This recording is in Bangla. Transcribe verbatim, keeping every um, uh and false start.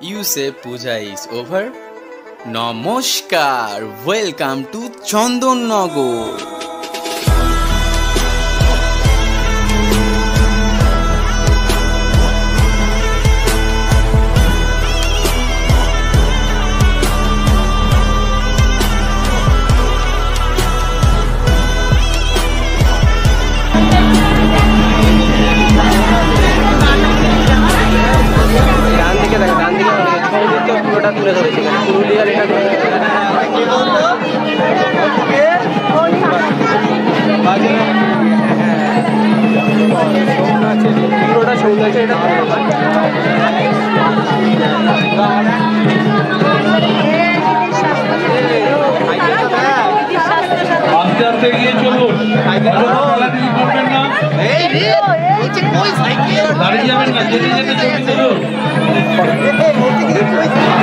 You say puja is over? Namaskar, welcome to Chandanagar. তুলে ধরেছে পুরুলিয়ার এটা পুরোটা সৌন্দর্য এটা আস্তে আস্তে এগিয়ে চলুন করবেন না দাঁড়িয়ে যাবেন না যেতে যেতে চলুন